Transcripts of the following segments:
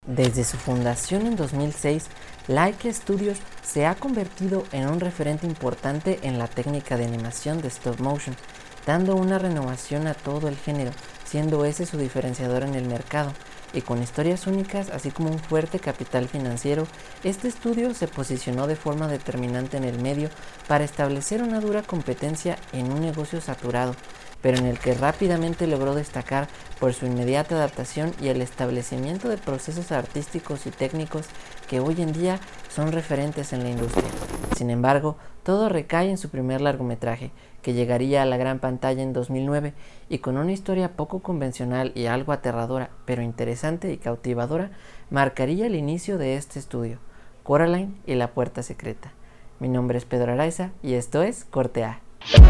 Desde su fundación en 2006, Laika Studios se ha convertido en un referente importante en la técnica de animación de stop motion, dando una renovación a todo el género, siendo ese su diferenciador en el mercado. Y con historias únicas, así como un fuerte capital financiero, este estudio se posicionó de forma determinante en el medio para establecer una dura competencia en un negocio saturado, pero en el que rápidamente logró destacar por su inmediata adaptación y el establecimiento de procesos artísticos y técnicos que hoy en día son referentes en la industria. Sin embargo, todo recae en su primer largometraje, que llegaría a la gran pantalla en 2009 y con una historia poco convencional y algo aterradora, pero interesante y cautivadora, marcaría el inicio de este estudio, Coraline y la puerta secreta. Mi nombre es Pedro Araiza y esto es Corte A.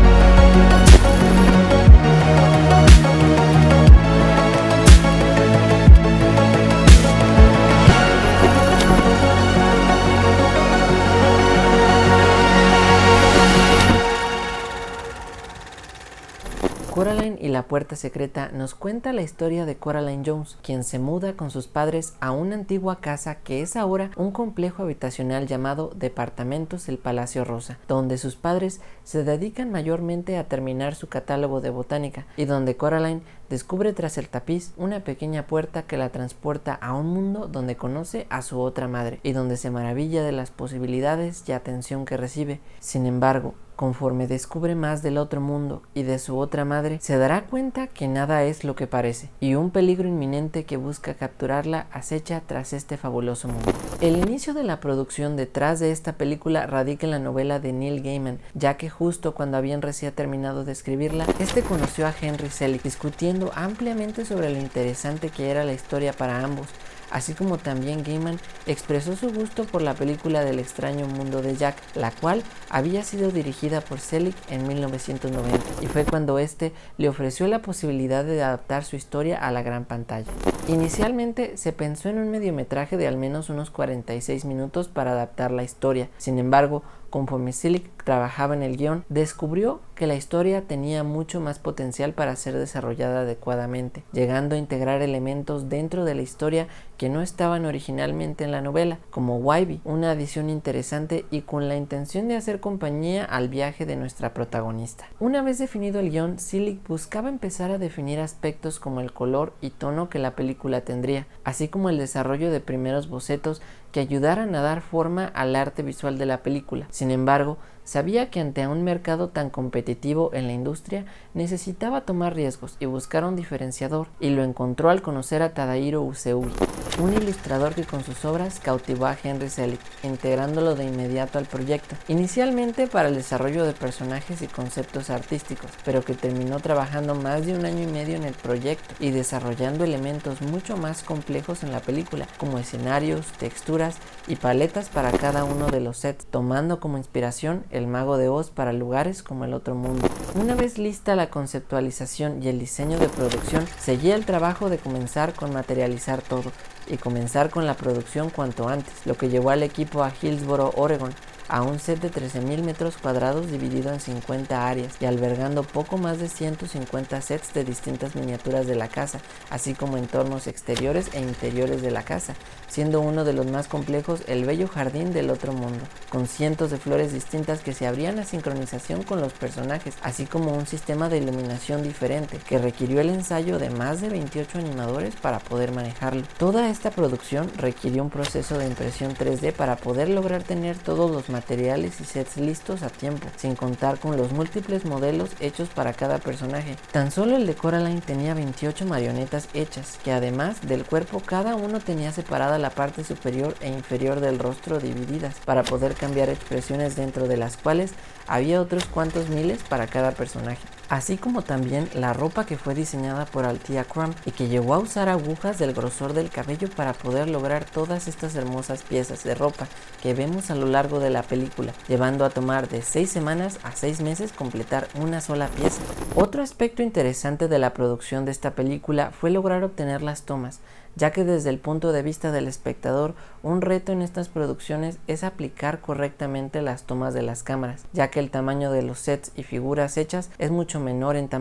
Coraline y la puerta secreta nos cuenta la historia de Coraline Jones, quien se muda con sus padres a una antigua casa que es ahora un complejo habitacional llamado Departamentos El Palacio Rosa, donde sus padres se dedican mayormente a terminar su catálogo de botánica y donde Coraline descubre tras el tapiz una pequeña puerta que la transporta a un mundo donde conoce a su otra madre y donde se maravilla de las posibilidades y atención que recibe. Sin embargo, conforme descubre más del otro mundo y de su otra madre, se dará cuenta que nada es lo que parece, y un peligro inminente que busca capturarla acecha tras este fabuloso mundo. El inicio de la producción detrás de esta película radica en la novela de Neil Gaiman, ya que justo cuando habían recién terminado de escribirla, este conoció a Henry Selick, discutiendo ampliamente sobre lo interesante que era la historia para ambos, así como también Gaiman expresó su gusto por la película del extraño mundo de Jack, la cual había sido dirigida por Selick en 1990, y fue cuando este le ofreció la posibilidad de adaptar su historia a la gran pantalla. Inicialmente se pensó en un mediometraje de al menos unos 46 minutos para adaptar la historia. Sin embargo, conforme Selick trabajaba en el guión, descubrió que la historia tenía mucho más potencial para ser desarrollada adecuadamente, llegando a integrar elementos dentro de la historia que no estaban originalmente en la novela, como Wybie, una adición interesante y con la intención de hacer compañía al viaje de nuestra protagonista. Una vez definido el guión, Selick buscaba empezar a definir aspectos como el color y tono que la película tendría, así como el desarrollo de primeros bocetos que ayudaran a dar forma al arte visual de la película. Sin embargo, sabía que ante un mercado tan competitivo en la industria necesitaba tomar riesgos y buscar un diferenciador, y lo encontró al conocer a Tadahiro Usui, un ilustrador que con sus obras cautivó a Henry Selick, integrándolo de inmediato al proyecto, inicialmente para el desarrollo de personajes y conceptos artísticos, pero que terminó trabajando más de un año y medio en el proyecto y desarrollando elementos mucho más complejos en la película, como escenarios, texturas y paletas para cada uno de los sets, tomando como inspiración El Mago de Oz para lugares como el otro mundo. Una vez lista la conceptualización y el diseño de producción, seguía el trabajo de comenzar con materializar todo y comenzar con la producción cuanto antes, lo que llevó al equipo a Hillsboro, Oregon, a un set de 13,000 metros cuadrados dividido en 50 áreas y albergando poco más de 150 sets de distintas miniaturas de la casa, así como entornos exteriores e interiores de la casa, siendo uno de los más complejos el bello jardín del otro mundo, con cientos de flores distintas que se abrían a sincronización con los personajes, así como un sistema de iluminación diferente que requirió el ensayo de más de 28 animadores para poder manejarlo. Toda esta producción requirió un proceso de impresión 3D para poder lograr tener todos los materiales y sets listos a tiempo, sin contar con los múltiples modelos hechos para cada personaje. Tan solo el de Coraline tenía 28 marionetas hechas, que además del cuerpo cada uno tenía separada la parte superior e inferior del rostro divididas, para poder cambiar expresiones dentro de las cuales había otros cuantos miles para cada personaje, así como también la ropa que fue diseñada por Althea Crumb y que llegó a usar agujas del grosor del cabello para poder lograr todas estas hermosas piezas de ropa que vemos a lo largo de la película, llevando a tomar de 6 semanas a 6 meses completar una sola pieza. Otro aspecto interesante de la producción de esta película fue lograr obtener las tomas, ya que desde el punto de vista del espectador, un reto en estas producciones es aplicar correctamente las tomas de las cámaras, ya que el tamaño de los sets y figuras hechas es mucho menor en tamaño,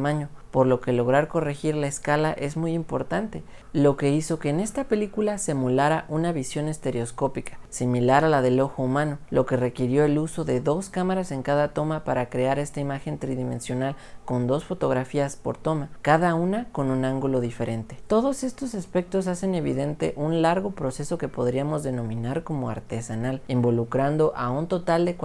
por lo que lograr corregir la escala es muy importante, lo que hizo que en esta película se emulara una visión estereoscópica, similar a la del ojo humano, lo que requirió el uso de 2 cámaras en cada toma para crear esta imagen tridimensional con 2 fotografías por toma, cada una con un ángulo diferente. Todos estos aspectos hacen evidente un largo proceso que podríamos denominar como artesanal, involucrando a un total de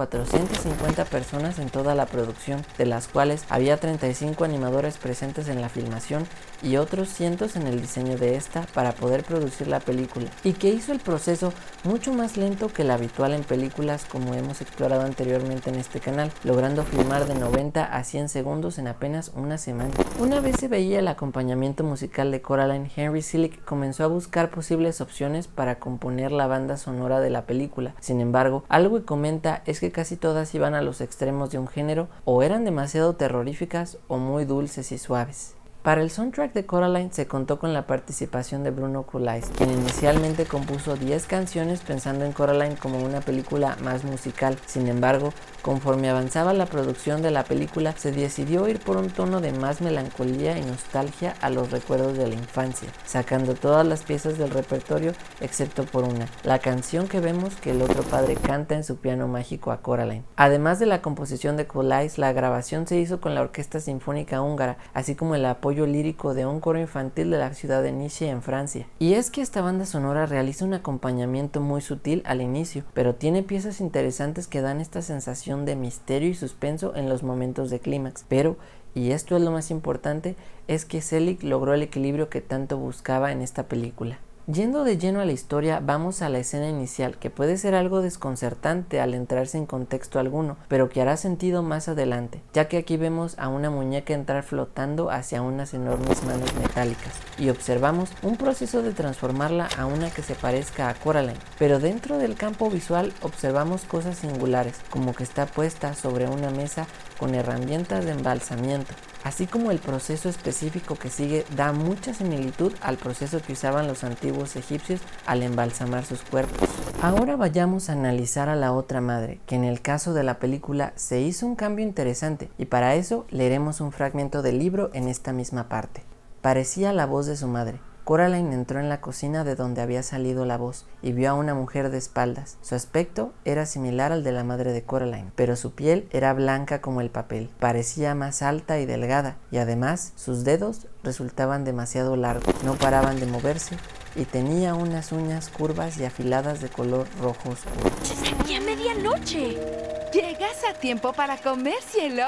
450 personas en toda la producción, de las cuales había 35 animadores presentes en la filmación y otros cientos en el diseño de esta para poder producir la película, y que hizo el proceso mucho más lento que el habitual en películas como hemos explorado anteriormente en este canal, logrando filmar de 90 a 100 segundos en apenas una semana. Una vez se veía el acompañamiento musical de Coraline, Henry Selick comenzó a buscar posibles opciones para componer la banda sonora de la película. Sin embargo, algo que comenta es que casi todas iban a los extremos de un género, o eran demasiado terroríficas o muy dulces y suaves. Para el soundtrack de Coraline se contó con la participación de Bruno Kulais, quien inicialmente compuso 10 canciones pensando en Coraline como una película más musical. Sin embargo, conforme avanzaba la producción de la película, se decidió ir por un tono de más melancolía y nostalgia a los recuerdos de la infancia, sacando todas las piezas del repertorio excepto por una, la canción que vemos que el otro padre canta en su piano mágico a Coraline. Además de la composición de Kulais, la grabación se hizo con la Orquesta Sinfónica Húngara, así como el apoyo lírico de un coro infantil de la ciudad de Nice en Francia. Y es que esta banda sonora realiza un acompañamiento muy sutil al inicio, pero tiene piezas interesantes que dan esta sensación de misterio y suspenso en los momentos de clímax. Pero, y esto es lo más importante, es que Selick logró el equilibrio que tanto buscaba en esta película. Yendo de lleno a la historia, vamos a la escena inicial, que puede ser algo desconcertante al entrar sin contexto alguno, pero que hará sentido más adelante, ya que aquí vemos a una muñeca entrar flotando hacia unas enormes manos metálicas, y observamos un proceso de transformarla a una que se parezca a Coraline, pero dentro del campo visual observamos cosas singulares, como que está puesta sobre una mesa con herramientas de embalsamiento, así como el proceso específico que sigue da mucha similitud al proceso que usaban los antiguos egipcios al embalsamar sus cuerpos. Ahora vayamos a analizar a la otra madre, que en el caso de la película se hizo un cambio interesante, y para eso leeremos un fragmento del libro en esta misma parte. Parecía la voz de su madre. Coraline entró en la cocina de donde había salido la voz y vio a una mujer de espaldas. Su aspecto era similar al de la madre de Coraline, pero su piel era blanca como el papel. Parecía más alta y delgada, y además sus dedos resultaban demasiado largos, no paraban de moverse y tenía unas uñas curvas y afiladas de color rojo oscuro. ¡Ya medianoche! ¿Llegas a tiempo para comer, cielo?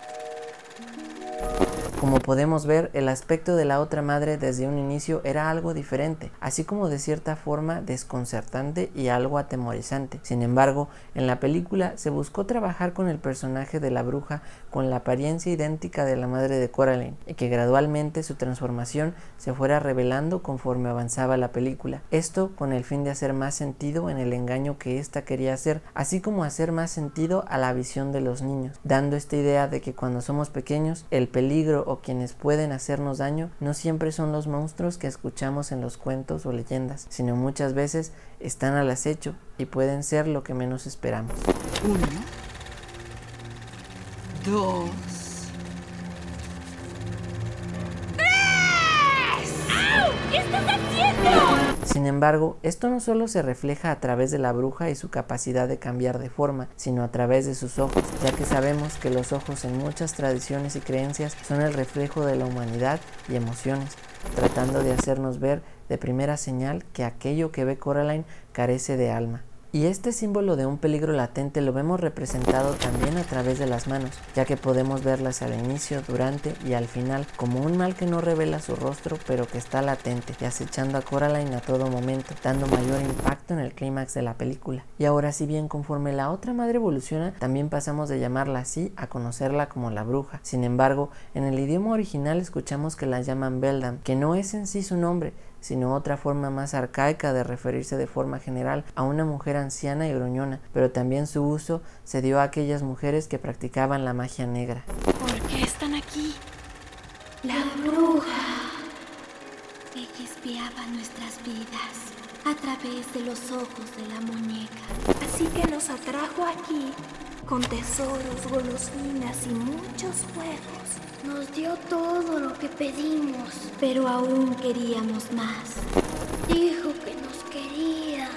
Como podemos ver, el aspecto de la otra madre desde un inicio era algo diferente, así como de cierta forma desconcertante y algo atemorizante. Sin embargo, en la película se buscó trabajar con el personaje de la bruja con la apariencia idéntica de la madre de Coraline, y que gradualmente su transformación se fuera revelando conforme avanzaba la película. Esto con el fin de hacer más sentido en el engaño que ésta quería hacer, así como hacer más sentido a la visión de los niños, dando esta idea de que cuando somos pequeños, el peligro o quienes pueden hacernos daño no siempre son los monstruos que escuchamos en los cuentos o leyendas, sino muchas veces están al acecho y pueden ser lo que menos esperamos. 1, 2, 3. ¡Au! ¿Qué estás haciendo? Sin embargo, esto no solo se refleja a través de la bruja y su capacidad de cambiar de forma, sino a través de sus ojos, ya que sabemos que los ojos en muchas tradiciones y creencias son el reflejo de la humanidad y emociones, tratando de hacernos ver de primera señal que aquello que ve Coraline carece de alma. Y este símbolo de un peligro latente lo vemos representado también a través de las manos, ya que podemos verlas al inicio, durante y al final como un mal que no revela su rostro, pero que está latente y acechando a Coraline a todo momento, dando mayor impacto en el clímax de la película. Y ahora, si bien conforme la otra madre evoluciona, también pasamos de llamarla así a conocerla como la bruja. Sin embargo, en el idioma original escuchamos que la llaman Beldam, que no es en sí su nombre, sino otra forma más arcaica de referirse de forma general a una mujer anciana y gruñona, pero también su uso se dio a aquellas mujeres que practicaban la magia negra. ¿Por qué están aquí? La bruja. Ella espiaba nuestras vidas. a través de los ojos de la muñeca. Así que nos atrajo aquí con tesoros, golosinas y muchos juegos. Nos dio todo lo que pedimos, pero aún queríamos más. Dijo que nos quería,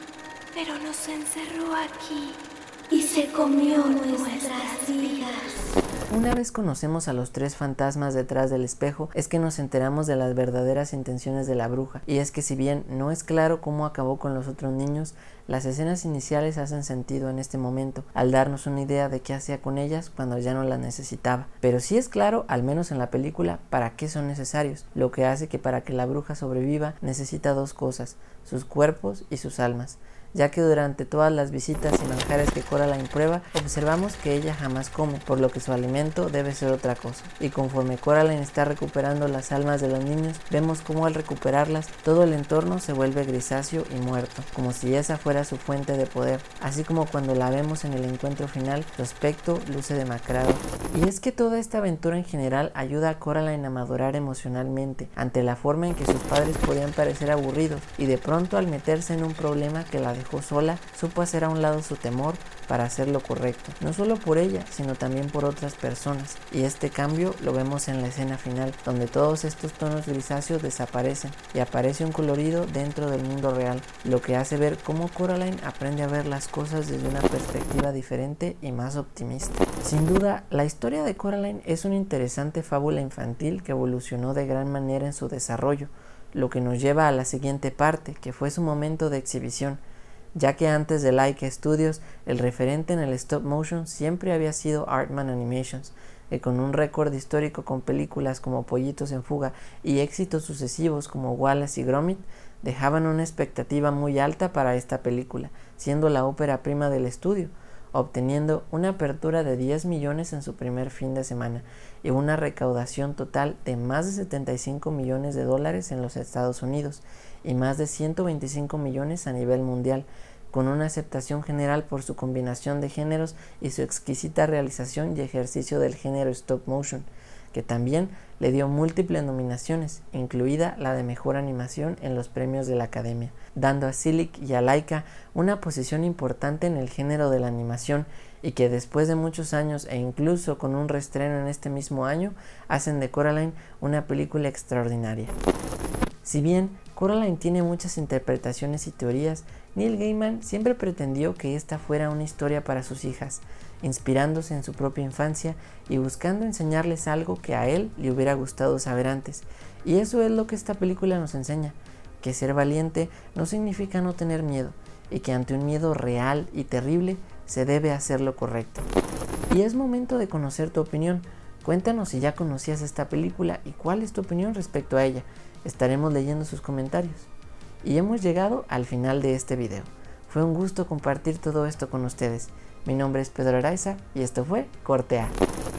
pero nos encerró aquí y se comió nuestras vidas. Una vez conocemos a los 3 fantasmas detrás del espejo, es que nos enteramos de las verdaderas intenciones de la bruja, y es que si bien no es claro cómo acabó con los otros niños, las escenas iniciales hacen sentido en este momento, al darnos una idea de qué hacía con ellas cuando ya no las necesitaba. Pero sí es claro, al menos en la película, para qué son necesarios, lo que hace que para que la bruja sobreviva necesita 2 cosas, sus cuerpos y sus almas, ya que durante todas las visitas y manjares que Coraline prueba, observamos que ella jamás come, por lo que su alimento debe ser otra cosa. Y conforme Coraline está recuperando las almas de los niños, vemos cómo al recuperarlas, todo el entorno se vuelve grisáceo y muerto, como si esa fuera su fuente de poder, así como cuando la vemos en el encuentro final, su aspecto luce demacrado. Y es que toda esta aventura en general ayuda a Coraline a madurar emocionalmente, ante la forma en que sus padres podían parecer aburridos, y de pronto al meterse en un problema que la dejó sola, supo hacer a un lado su temor para hacer lo correcto, no solo por ella, sino también por otras personas. Y este cambio lo vemos en la escena final, donde todos estos tonos grisáceos desaparecen y aparece un colorido dentro del mundo real, lo que hace ver cómo Coraline aprende a ver las cosas desde una perspectiva diferente y más optimista. Sin duda, la historia de Coraline es una interesante fábula infantil que evolucionó de gran manera en su desarrollo, lo que nos lleva a la siguiente parte, que fue su momento de exhibición, ya que antes de Laika Studios, el referente en el stop motion siempre había sido Aardman Animations, que con un récord histórico con películas como Pollitos en Fuga y éxitos sucesivos como Wallace y Gromit, dejaban una expectativa muy alta para esta película, siendo la ópera prima del estudio, obteniendo una apertura de 10 millones en su primer fin de semana y una recaudación total de más de 75 millones de dólares en los Estados Unidos y más de 125 millones a nivel mundial, con una aceptación general por su combinación de géneros y su exquisita realización y ejercicio del género stop motion, que también le dio múltiples nominaciones, incluida la de Mejor Animación en los premios de la Academia, dando a Silic y a Laika una posición importante en el género de la animación, y que después de muchos años e incluso con un reestreno en este mismo año, hacen de Coraline una película extraordinaria. Si bien Coraline tiene muchas interpretaciones y teorías, Neil Gaiman siempre pretendió que esta fuera una historia para sus hijas, inspirándose en su propia infancia y buscando enseñarles algo que a él le hubiera gustado saber antes. Y eso es lo que esta película nos enseña, que ser valiente no significa no tener miedo, y que ante un miedo real y terrible se debe hacer lo correcto. Y es momento de conocer tu opinión. Cuéntanos si ya conocías esta película y cuál es tu opinión respecto a ella. Estaremos leyendo sus comentarios. Y hemos llegado al final de este video. Fue un gusto compartir todo esto con ustedes. Mi nombre es Pedro Araiza y esto fue Corte A.